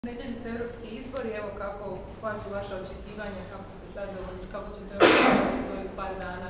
U nedjelju su europski izbori, evo koja su vaša očekivanja, kako ste zadovoljni, kako ćete to je par dana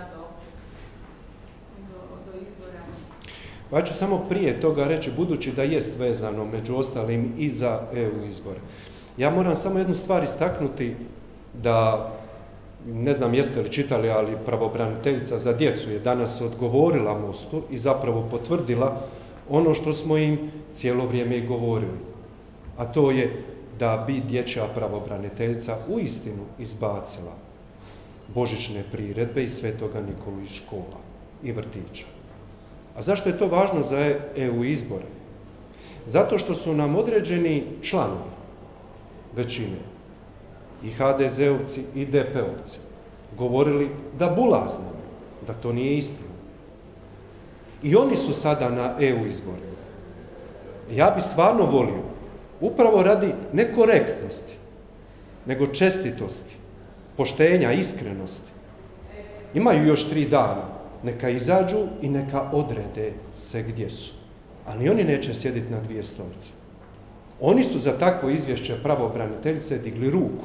do izbora? Ja ću samo prije toga reći, budući da jest vezano među ostalim i za EU izbore. Ja moram samo jednu stvar istaknuti da, ne znam jeste li čitali, ali pravobraniteljica za djecu je danas odgovorila Mostu i zapravo potvrdila ono što smo im cijelo vrijeme i govorili. A to je da bi dječja pravobraniteljica uistinu izbacila božićne priredbe iz Svetoga Nikolu iz škola i vrtića. A zašto je to važno za EU izbore? Zato što su nam određeni članovi većine, i HDZ-ovci i DP-ovci, govorili da bulaznimo, da to nije istina. I oni su sada na EU izborima. Ja bi stvarno volio, upravo radi ne korektnosti, nego čestitosti, poštenja, iskrenosti. Imaju još 3 dana, neka izađu i neka odrede se gdje su. Ali oni neće sjediti na 2 stolice. Oni su za takvo izvješće pravobraniteljice digli ruku.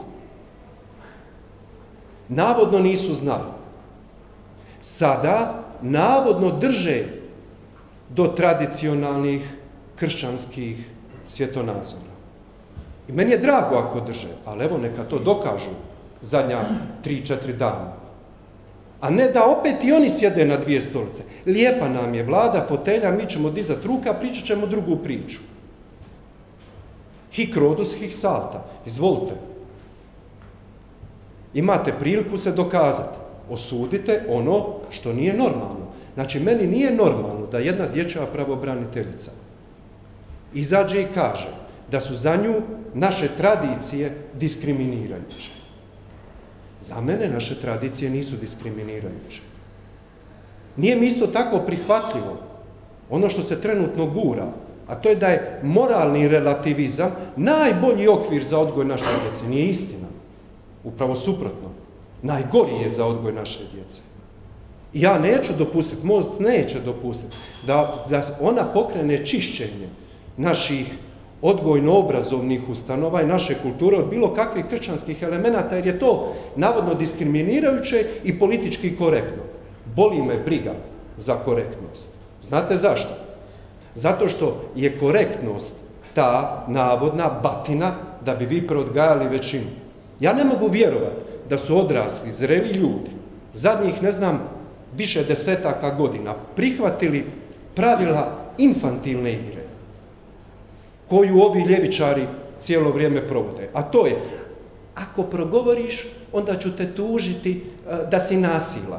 Navodno nisu znali. Sada navodno drže do tradicionalnih kršćanskih svjetonazora. I meni je drago ako drže, ali evo neka to dokažu zadnja 3-4 dana. A ne da opet i oni sjede na 2 stolice. Lijepa nam je vlada, fotelja, mi ćemo dizati ruka, pričat ćemo drugu priču. Hic Rhodus, hic salta. Izvolite. Imate priliku se dokazati. Osudite ono što nije normalno. Znači, meni nije normalno da jedna dječja pravobraniteljica izađe i kaže da su za nju naše tradicije diskriminirajuće. Za mene naše tradicije nisu diskriminirajuće. Nije mi isto tako prihvatljivo ono što se trenutno gura, a to je da je moralni relativizam najbolji okvir za odgoj naše djece. Nije istina. Upravo suprotno. Najgori je za odgoj naše djece. I ja neću dopustiti, Most neće dopustiti da ona pokrene čišćenje naših odgojno-obrazovnih ustanova i naše kulture od bilo kakvih kršćanskih elemenata, jer je to navodno diskriminirajuće i politički korektno. Boli me briga za korektnost. Znate zašto? Zato što je korektnost ta navodna batina da bi vi preodgajali većinu. Ja ne mogu vjerovati da su odrasli, zreli ljudi, zadnjih, ne znam, više desetaka godina prihvatili pravila infantilne igre koju ovi ljevičari cijelo vrijeme provode. A to je, ako progovoriš, onda ću te tužiti da si nasilan.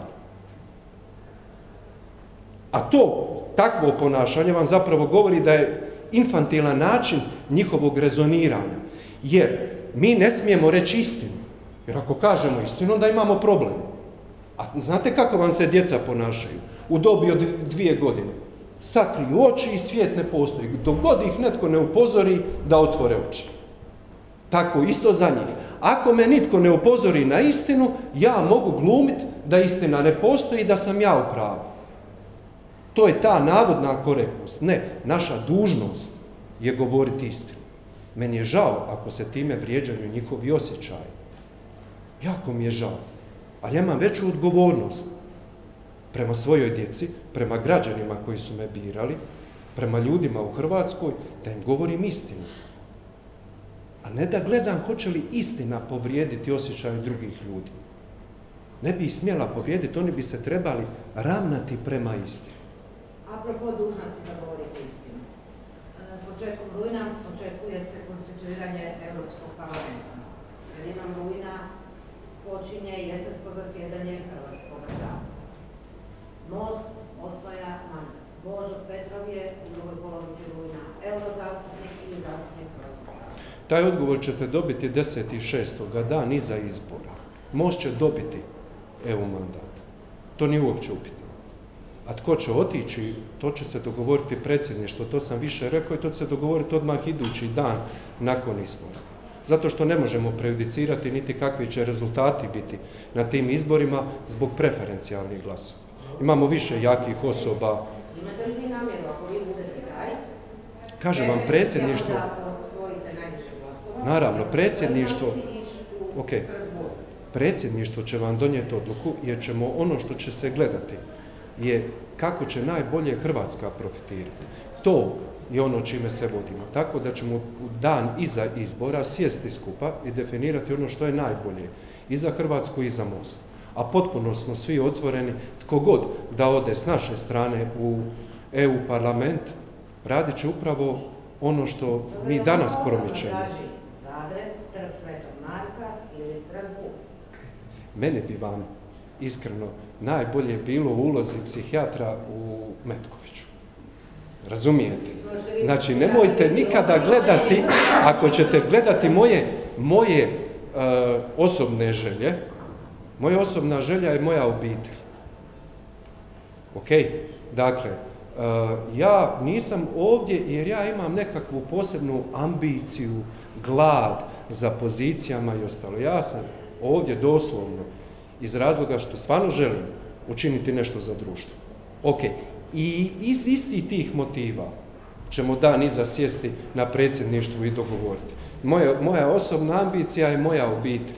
A to, takvo ponašanje vam zapravo govori da je infantilan način njihovog rezoniranja. Jer mi ne smijemo reći istinu. Jer ako kažemo istinu, onda imamo problem. A znate kako vam se djeca ponašaju? U dobi od 2 godine. Sakriju oči i svijet ne postoji. Dok god ih netko ne upozori da otvore oči. Tako isto za njih. Ako me nitko ne upozori na istinu, ja mogu glumiti da istina ne postoji i da sam ja u pravu. To je ta navodna korektnost. Ne, naša dužnost je govoriti istinu. Meni je žao ako se time vrijeđaju njihovi osjećaji. Jako mi je žao. Ali ja imam veću odgovornost prema svojoj djeci, prema građanima koji su me birali, prema ljudima u Hrvatskoj, da im govorim istinu. A ne da gledam hoće li istina povrijediti osjećaje drugih ljudi. Ne bi ih smjela povrijediti, oni bi se trebali ravnati prema istini. Apropo dužnosti da govorite istinu. Početkom rujna očekuje se konstituiranje Europskog parlamenta. Sredinom rujna počinje jesensko zasjedanje Hrvatskog sabora. Most osvaja mandat. Božo Petrov je u drugoj polovici rujna eurozastupnik ili zastupnik Hrvatskog sabora. Taj odgovor ćete dobiti 10.6. dan iza izbora. Most će dobiti EU mandat. To nije uopće upitno. A tko će otići, to će se dogovoriti predsjedništvo, to sam više rekao i to će se dogovoriti odmah idući dan nakon izbora. Zato što ne možemo prejudicirati niti kakvi će rezultati biti na tim izborima zbog preferencijalnih glasova. Imamo više jakih osoba. Imate li vi namjeru, ako vi budete taj? Kažem vam, predsjedništvo... Naravno, predsjedništvo, ok, Strasbourg. predsjedništvo će vam donijeti odluku jer ćemo ono što će se gledati je kako će najbolje Hrvatska profitirati. To je ono čime se vodimo. Tako da ćemo u dan iza izbora sjesti skupa i definirati ono što je najbolje i za Hrvatsku i za Most. A potpuno smo svi otvoreni, tko god da ode s naše strane u EU parlament, radit će upravo ono što mi danas promičemo. Zagreb, Trg Svetog Marka ili Strasbourg. Mene bi vam iskreno najbolje bilo u ulozi psihijatra u Metkoviću. Razumijete? Znači, nemojte nikada gledati, ako ćete gledati moje osobne želje, moja osobna želja je moja obitelj. Ok? Dakle, ja nisam ovdje jer ja imam nekakvu posebnu ambiciju, glad za pozicijama i ostalo. Ja sam ovdje doslovno iz razloga što stvarno želim učiniti nešto za društvo. Ok, i iz istih tih motiva ćemo dan iza sjesti na predsjedništvu i dogovoriti. Moja osobna ambicija je moja obitelj.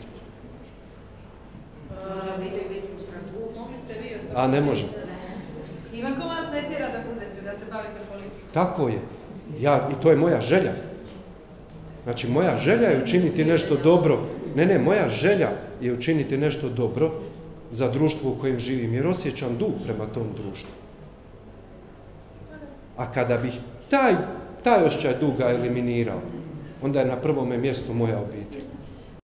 Može obitelj biti u Strasbourgu? Mogli ste vi osobno. A ne može. Ivan, ko vas ne tjera da budete, da se bavite politikom? Tako je. I to je moja želja. Znači, moja želja je učiniti nešto dobro. Ne, moja želja je učiniti nešto dobro za društvo u kojem živim, jer osjećam dug prema tom društvu. A kada bih taj osjećaj duga eliminirao, onda je na prvome mjestu moja obitelj.